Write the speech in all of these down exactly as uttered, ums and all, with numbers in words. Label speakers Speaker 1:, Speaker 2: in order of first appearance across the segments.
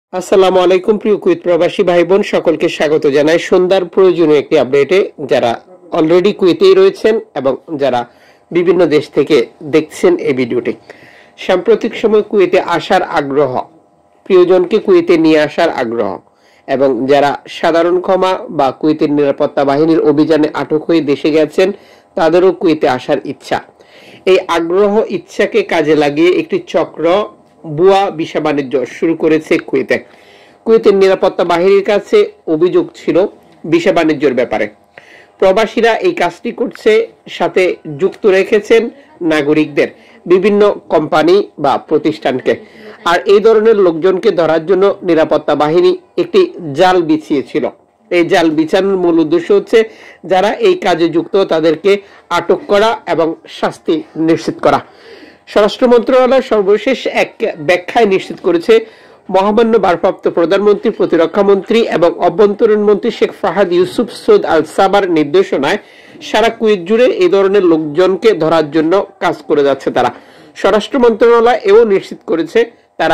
Speaker 1: আসসালামু আলাইকুম প্রিয় কুয়েত প্রবাসী ভাই বোন সকলকে স্বাগত জানাই সন্ধ্যার প্রয়োজনীয় একটি আপডেটে। যারা অলরেডি কুয়েতেই রয়েছেন এবং যারা বিভিন্ন দেশ থেকে দেখছেন এই ভিডিওটি, সাম্প্রতিক সময় কুয়েতে আসার আগ্রহ, প্রিয়জনকে কুয়েতে নিয়ে আসার আগ্রহ এবং যারা সাধারণ ক্ষমা বা কুয়েতের নিরাপত্তা বাহিনীর অভিযানে আটক হয়ে দেশে গেছেন তাদেরও কুয়েতে আসার ইচ্ছা। এই আগ্রহ ইচ্ছাকে কাজে লাগিয়ে একটি চক্র বুয়া ভিসা বাণিজ্য শুরু করেছে কুয়েতে। কুয়েতের নিরাপত্তা বাহিনীর কাছে অভিযোগ ছিল ভিসা বাণিজ্যের ব্যাপারে। প্রবাসীরা এই কাজটি করছে, সাথে যুক্ত রেখেছেন নাগরিকদের, বিভিন্ন কোম্পানি বা প্রতিষ্ঠানকে। আর এই ধরনের লোকজনকে ধরার জন্য নিরাপত্তা বাহিনী একটি জাল বিছিয়েছিল। এই জাল বিছানোর মূল উদ্দেশ্য হচ্ছে যারা এই কাজে যুক্ত তাদেরকে আটক করা এবং শাস্তি নিশ্চিত করা। স্বরাষ্ট্র মন্ত্রণালয় সর্বশেষ এক ব্যাখ্যায় নিশ্চিত করেছে, মহামান্য ভারপ্রাপ্ত প্রধানমন্ত্রী, প্রতিরক্ষা মন্ত্রী এবং অভ্যন্তরীণ মন্ত্রী শেখ ফাহাদ ইউসুফ সৌদ আল সাবার নির্দেশনায় সারা কুয়েত জুড়ে এই ধরনের লোকজনকে ধরার জন্য কাজ করে যাচ্ছে তারা। স্বরাষ্ট্র মন্ত্রণালয় এও নিশ্চিত করেছে তারা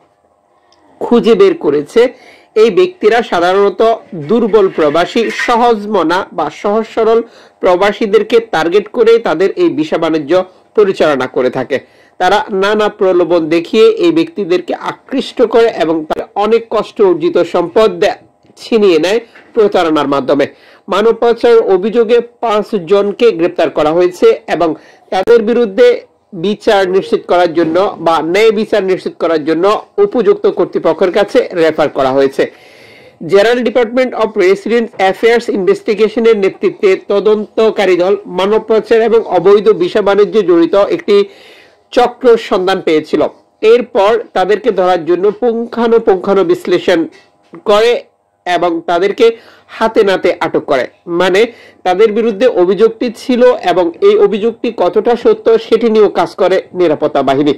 Speaker 1: খুঁজে বের করেছে এই ব্যক্তিরা সাধারণত দুর্বল প্রবাসী, সহজ মনা বা সহজ সরল প্রবাসীদেরকে টার্গেট করে তাদের এই ভিসা বাণিজ্য পরিচালনা করে থাকে। তারা নানা প্রলোভন দেখিয়ে এই ব্যক্তিদেরকে আকৃষ্ট করে এবং তারা অনেক কষ্ট অর্জিত সম্পদ ছিনিয়ে নেয় প্রতারণার মাধ্যমে। মানব পাচারের অভিযোগে পাঁচ জনকে গ্রেপ্তার করা হয়েছে এবং তাদের বিরুদ্ধে বিচার নিশ্চিত করার জন্য বা ন্যায় বিচার নিশ্চিত করার জন্য উপযুক্ত কর্তৃপক্ষের কাছে রেফার করা হয়েছে। General department of resident affairs ইনভেস্টিগেশনের নেতৃত্বে তদন্তকারী দল মানব পাচার এবং অবৈধ ভিসা বাণিজ্যে জড়িত একটি চক্র সন্ধান পেয়েছিল। এরপর তাদেরকে ধরার জন্য পুঙ্খানুপুঙ্খানু বিশ্লেষণ করে এবং তাদেরকে হাতে নাতে আটক করে। মানে তাদের বিরুদ্ধে অভিযোগটি ছিল এবং এই অভিযোগটি কতটা সত্য সেটি নিয়েও কাজ করে নিরাপত্তা বাহিনী।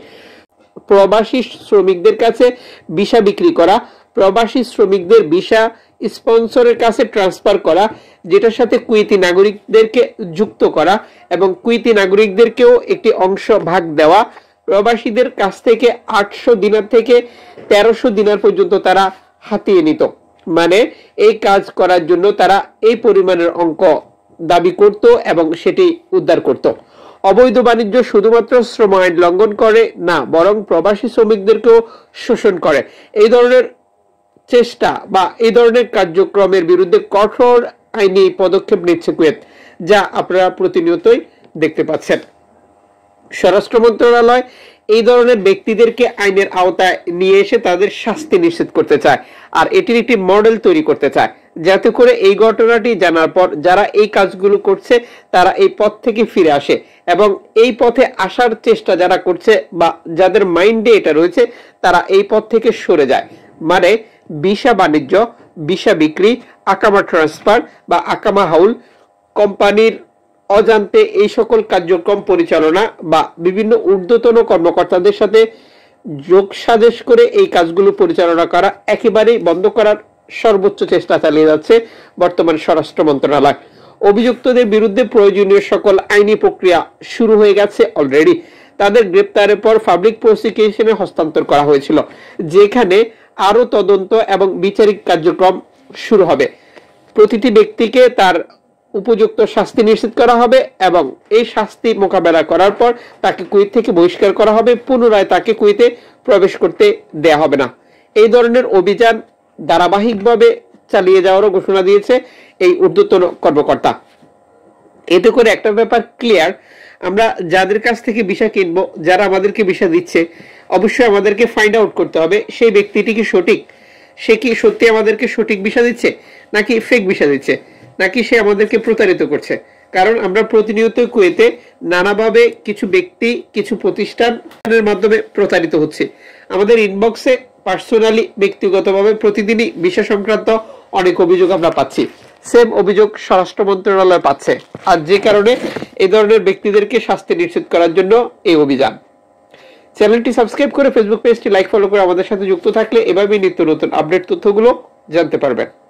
Speaker 1: প্রবাসী শ্রমিকদের কাছে ভিসা বিক্রি করা, প্রবাসী শ্রমিকদের ভিসা স্পন্সরের কাছে ট্রান্সফার করা, যেটার সাথে কুয়েতি নাগরিকদেরকে যুক্ত করা এবং কুয়েতি নাগরিকদেরকেও একটি অংশ ভাগ দেওয়া। প্রবাসীদের কাছ থেকে আটশো দিনার থেকে তেরোশো দিনার পর্যন্ত তারা হাতিয়ে নিত। মানে এই কাজ করার জন্য তারা এই পরিমাণের অঙ্ক দাবি করত এবং সেটি উদ্ধার করত। অবৈধ বাণিজ্য শুধুমাত্র শ্রম আইন লঙ্ঘন করে না, বরং প্রবাসী শ্রমিকদেরকেও শোষণ করে। এই ধরনের চেষ্টা বা এই ধরনের কার্যক্রমের বিরুদ্ধে কঠোর আইনি পদক্ষেপ নিচ্ছে কুয়েত, যা আপনারা প্রতিনিয়তই দেখতে পাচ্ছেন। স্বরাষ্ট্র মন্ত্রণালয় এই ধরনের ব্যক্তিদেরকে আইনের আওতায় নিয়ে এসে তাদের শাস্তি নিশ্চিত করতে চায় আর এটির একটি মডেল তৈরি করতে চায়, যাতে করে এই ঘটনাটি জানার পর যারা এই কাজগুলো করছে তারা এই পথ থেকে ফিরে আসে এবং এই পথে আসার চেষ্টা যারা করছে বা যাদের মাইন্ডে এটা রয়েছে তারা এই পথ থেকে সরে যায়। মানে ভিসা বাণিজ্য, ভিসা বিক্রি, আকামা ট্রান্সফার বা আকামা হাউল, কোম্পানির অজান্তে এই সকল কার্যক্রম পরিচালনা বা বিভিন্ন ঊর্ধ্বতন কর্মকর্তাদের সাথে যোগ সাজেশ করে এই কাজগুলো পরিচালনা করা একেবারেই বন্ধ করার সর্বোচ্চ চেষ্টা চালিয়ে যাচ্ছে বর্তমান স্বরাষ্ট্র মন্ত্রণালয়। অভিযুক্তদের বিরুদ্ধে প্রয়োজনীয় সকল আইনি প্রক্রিয়া শুরু হয়ে গেছে অলরেডি। তাদের গ্রেপ্তারের পর পাবলিক প্রসিকিউশনে হস্তান্তর করা হয়েছিল, যেখানে আরো তদন্ত এবং বিচারিক কার্যক্রম শুরু হবে। প্রতিটি ব্যক্তিকে তার উপযুক্ত শাস্তি নিশ্চিত করা হবে এবং এই শাস্তি মোকাবেলা করার পর তাকে কুয়েত থেকে বহিষ্কার করা হবে, পুনরায় তাকে কুয়েতে প্রবেশ করতে দেয়া হবে না। এই ধরনের অভিযান ধারাবাহিকভাবে চালিয়ে যাওয়ারও ঘোষণা দিয়েছে এই ঊর্ধ্বতন কর্মকর্তা। এতে করে একটা ব্যাপার ক্লিয়ার, আমরা যাদের কাছ থেকে ভিসা কিনবো, যারা আমাদেরকে ভিসা দিচ্ছে, অবশ্যই আমাদেরকে ফাইন্ড আউট করতে হবে সেই ব্যক্তিটি কি সঠিক, সে কি সত্যি আমাদেরকে সঠিক ভিসা দিচ্ছে নাকি ফেক ভিসা দিচ্ছে, নাকি সে আমাদেরকে প্রতারিত করছে। কারণ আমরা প্রতিনিয়ত কুয়েতে নানাভাবে কিছু ব্যক্তি, কিছু প্রতিষ্ঠানের মাধ্যমে প্রতারিত হচ্ছে। আমাদের ইনবক্সে পার্সোনালি ব্যক্তিগতভাবে প্রতিদিনই ভিসা সংক্রান্ত অনেক অভিযোগ আমরা পাচ্ছি। সেম অভিযোগ স্বরাষ্ট্র মন্ত্রণালয় পাচ্ছে, আর যে কারণে এই ধরনের ব্যক্তিদেরকে শাস্তি নিশ্চিত করার জন্য এই অভিযান। চ্যানেলটি সাবস্ক্রাইব করে ফেসবুক পেজটি লাইক ফলো করে আমাদের সাথে যুক্ত থাকলে এভাবেই নিত্য নতুন আপডেট তথ্যগুলো জানতে পারবেন।